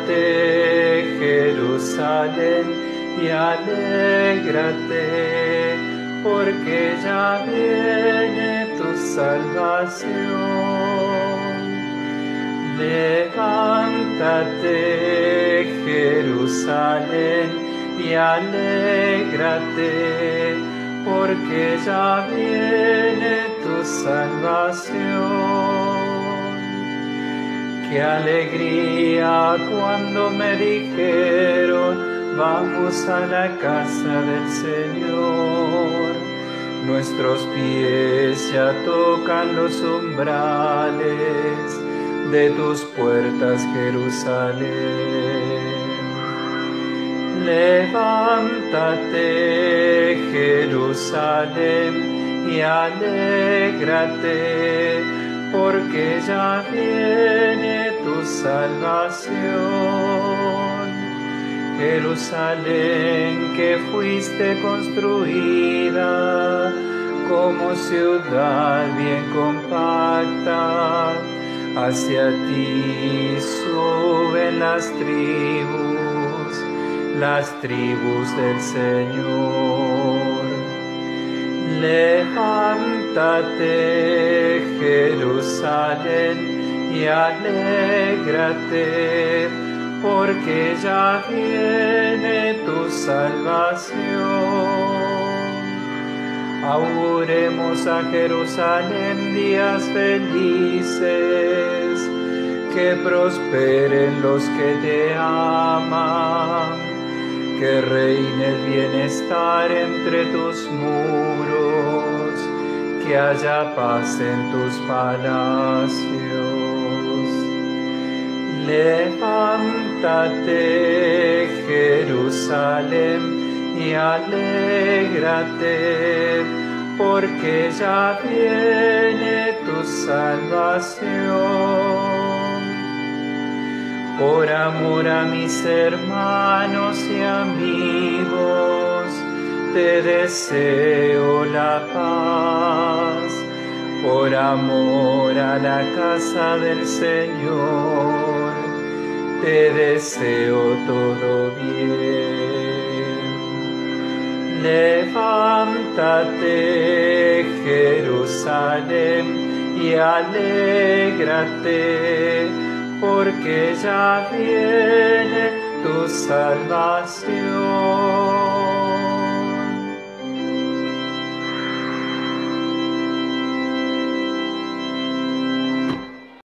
Levántate, Jerusalén, y alégrate, porque ya viene tu salvación. Levántate, Jerusalén, y alégrate, porque ya viene tu salvación. Qué alegría cuando me dijeron, vamos a la casa del Señor. Nuestros pies ya tocan los umbrales de tus puertas, Jerusalén. Levántate, Jerusalén, y alégrate, porque ya viene tu salvación. Jerusalén, que fuiste construida como ciudad bien compacta, hacia ti suben las tribus del Señor. Levántate, Jerusalén, y alégrate, porque ya viene tu salvación. Auguremos a Jerusalén días felices, que prosperen los que te aman, que reine el bienestar entre tus muros, que haya paz en tus palacios. Levántate, Jerusalén, y alégrate, porque ya viene tu salvación. Por amor a mis hermanos y amigos, te deseo la paz. Por amor a la casa del Señor, te deseo todo bien. Levántate, Jerusalén, y alégrate, porque ya viene tu salvación.